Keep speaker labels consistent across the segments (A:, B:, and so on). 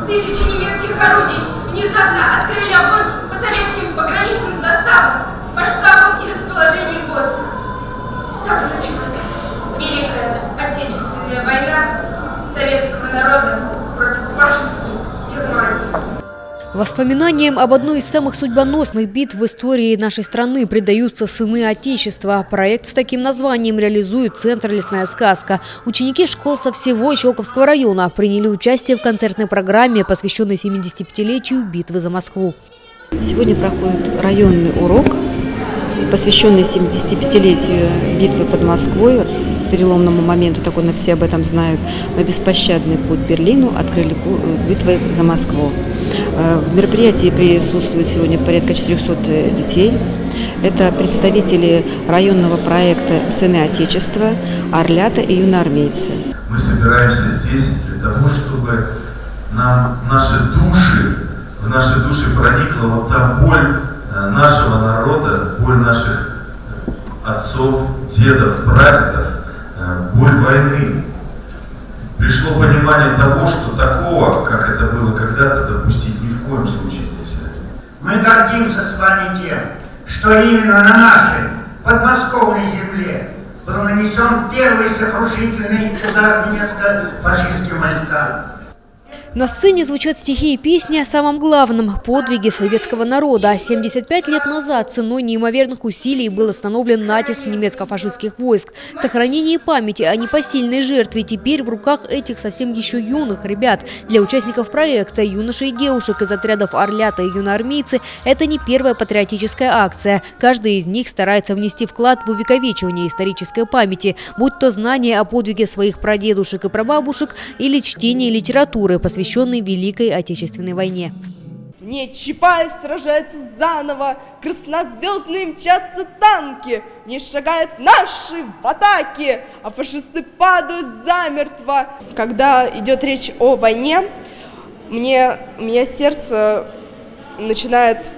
A: Тысячи немецких орудий внезапно открыли огонь по советским пограничным заставам, масштабам и расположению войск. Так началась Великая Отечественная война советского народа против фашистской Германии.
B: Воспоминаниям об одной из самых судьбоносных битв в истории нашей страны предаются сыны Отечества. Проект с таким названием реализует Центр «Лесная сказка». Ученики школ со всего Щелковского района приняли участие в концертной программе, посвященной 75-летию битвы за Москву.
C: Сегодня проходит районный урок, посвященный 75-летию битвы под Москвой, переломному моменту, так он все об этом знают. На беспощадный путь к Берлину открыли битвой за Москву. В мероприятии присутствует сегодня порядка 400 детей. Это представители районного проекта «Сыны Отечества», «Орлята» и юноармейцы.
D: Мы собираемся здесь для того, чтобы в наши души проникла вот та боль нашего народа, боль наших отцов, дедов, прадедов, боль войны. Пришло понимание того, что такого, как это было когда-то, допустить ни в коем случае нельзя.
E: Мы гордимся с вами тем, что именно на нашей подмосковной земле был нанесен первый сокрушительный удар немецко-фашистским войскам.
B: На сцене звучат стихи и песни о самом главном – подвиге советского народа. 75 лет назад ценой неимоверных усилий был остановлен натиск немецко-фашистских войск. Сохранение памяти о непосильной жертве теперь в руках этих совсем еще юных ребят. Для участников проекта, юношей и девушек из отрядов «Орлята» и юноармейцы – это не первая патриотическая акция. Каждый из них старается внести вклад в увековечивание исторической памяти, будь то знание о подвиге своих прадедушек и прабабушек или чтение литературы, посвященной Великой Отечественной войне.
F: В ней Чапаев сражается заново, краснозвездные мчатся танки, в ней шагают наши в атаке, а фашисты падают замертво. Когда идет речь о войне, у меня сердце начинает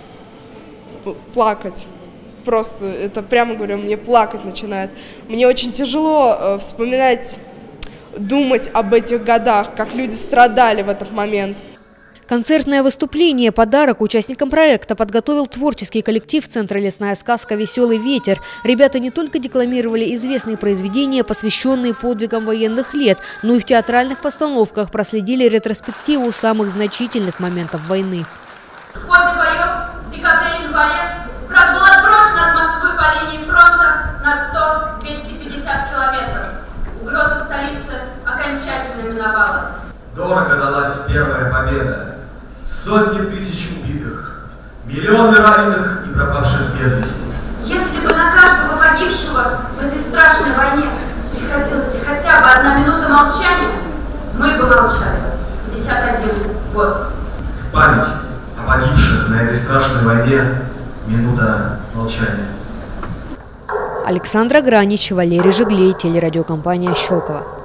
F: плакать. Просто, это прямо говорю, мне плакать начинает. Мне очень тяжело вспоминать, думать об этих годах, как люди страдали в этот момент.
B: Концертное выступление «Подарок» участникам проекта подготовил творческий коллектив Центра «Лесная сказка» «Веселый ветер». Ребята не только декламировали известные произведения, посвященные подвигам военных лет, но и в театральных постановках проследили ретроспективу самых значительных моментов войны.
A: В ходе боев в декабре-январе враг был отброшен от Москвы по линии фронта на 100-250 километров. Угроза столицы окончательно миновала.
D: Дорого далась первая победа. Сотни тысяч убитых, миллионы раненых и пропавших без вести.
A: Если бы на каждого погибшего в этой страшной войне приходилась хотя бы одна минута молчания, мы бы молчали 51 год.
D: В память о погибших на этой страшной войне минута молчания.
B: Александра Гранич, Валерий Жиглей, телерадиокомпания «Щелково».